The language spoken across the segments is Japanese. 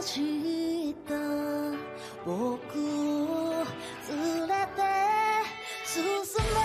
した僕を連れて進め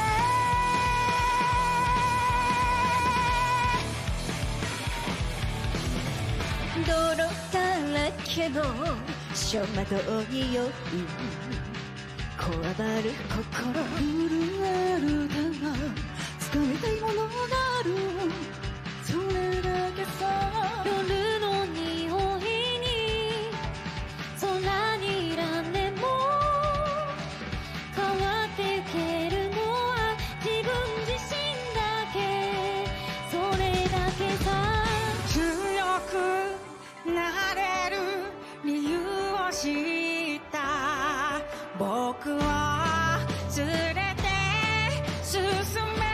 泥だらけの小窓に酔うこわばる心震える手が掴みたいものがあるそれだけさ夜の匂いに空にいらんでも変わってゆけるのは自分自身だけそれだけさ強くなれる理由を知った僕は連れて進め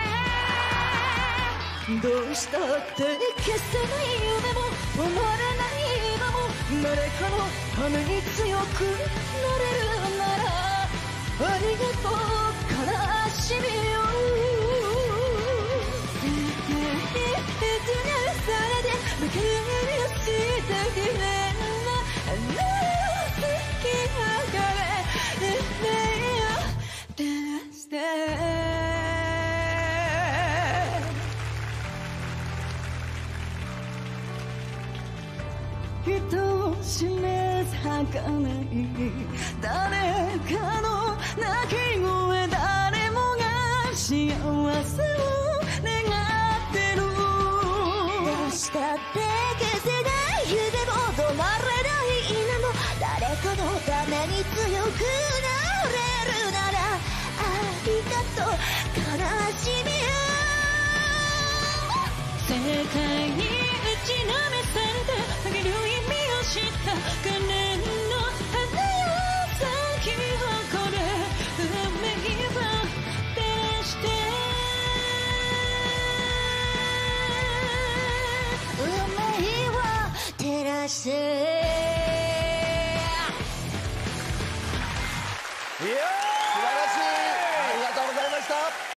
どうしたって消せない夢も止まらない今も誰かのために強くなれるならありがとう悲しみを世界に手伝されて向けるしてきれいなあの好きな彼夢を照らして人を示す儚い誰かの泣き声誰もが幸せを願ってるどうしたって消せない夢も止まれない今も誰かのために強くなれるならありがとう悲しみを世界に打ちのめされた限る意味を知った可憐の花よ咲き誇る運命を照らして運命を照らして